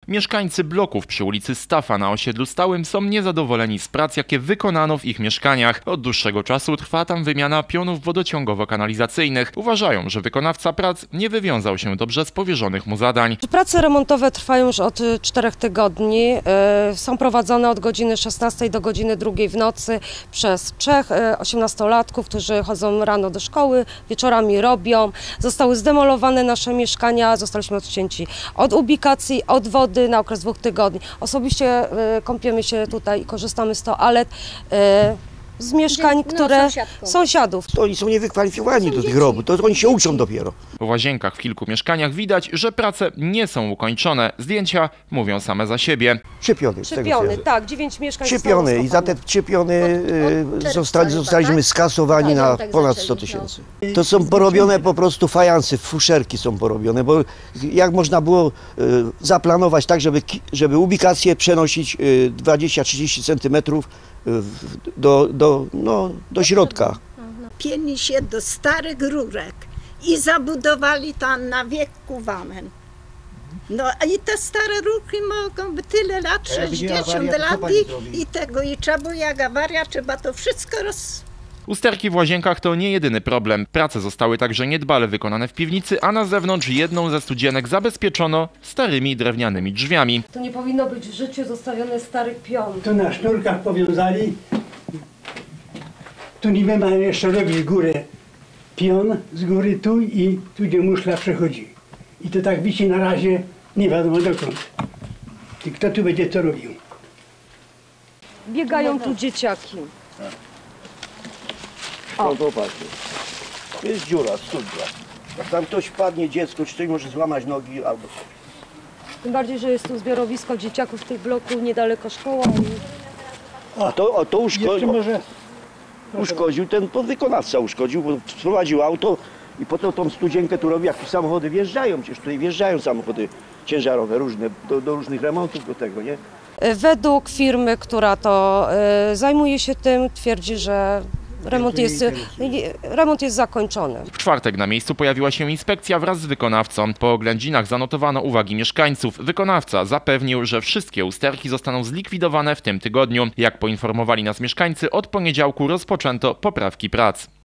Mieszkańcy bloków przy ulicy Stafa na osiedlu Stałym są niezadowoleni z prac, jakie wykonano w ich mieszkaniach. Od dłuższego czasu trwa tam wymiana pionów wodociągowo-kanalizacyjnych. Uważają, że wykonawca prac nie wywiązał się dobrze z powierzonych mu zadań. Prace remontowe trwają już od 4 tygodni. Są prowadzone od godziny 16 do godziny 2 w nocy przez 3 osiemnastolatków, którzy chodzą rano do szkoły, wieczorami robią. Zostały zdemolowane nasze mieszkania, zostaliśmy odcięci od ubikacji, od wody na okres 2 tygodni. Osobiście kąpiemy się tutaj i korzystamy z toalet, z mieszkań, które sąsiadów. To oni są niewykwalifikowani do tych robót, to oni się uczą dopiero. W łazienkach w kilku mieszkaniach widać, że prace nie są ukończone. Zdjęcia mówią same za siebie. Czepiony, Tak, 9 mieszkań czepiony i za te czepiony zostaliśmy skasowani na ponad 100 tysięcy. To są porobione po prostu fajanse, fuszerki są porobione, bo jak można było zaplanować tak, żeby ubikację przenosić 20-30 centymetrów do środka. Pieni się do starych rurek i zabudowali tam na wiek kuwamen. No i te stare rurki mogą być tyle lat, 60 lat i trzeba było jak awaria, trzeba to wszystko Usterki w łazienkach to nie jedyny problem. Prace zostały także niedbale wykonane w piwnicy, a na zewnątrz jedną ze studzienek zabezpieczono starymi drewnianymi drzwiami. To nie powinno być w życiu zostawiony stary pion. Tu na sznurkach powiązali. Tu niby mają jeszcze robić górę. Pion z góry tu i tu, gdzie muszla przechodzi. I to tak wisi na razie nie wiadomo dokąd. I kto tu będzie to robił? Biegają tu dzieciaki. O, popatrzcie. To jest dziura, studnia. Jak tam ktoś wpadnie, dziecko, czy ktoś może złamać nogi albo coś. Tym bardziej, że jest tu zbiorowisko dzieciaków w tym bloku, niedaleko szkoła. A to uszkodził, ten wykonawca uszkodził, bo sprowadził auto i potem tą studzienkę tu robi, jak samochody wjeżdżają, przecież tutaj wjeżdżają samochody ciężarowe różne, do różnych remontów, do tego, nie? Według firmy, która to zajmuje się tym, twierdzi, że remont jest zakończony. W czwartek na miejscu pojawiła się inspekcja wraz z wykonawcą. Po oględzinach zanotowano uwagi mieszkańców. Wykonawca zapewnił, że wszystkie usterki zostaną zlikwidowane w tym tygodniu. Jak poinformowali nas mieszkańcy, od poniedziałku rozpoczęto poprawki prac.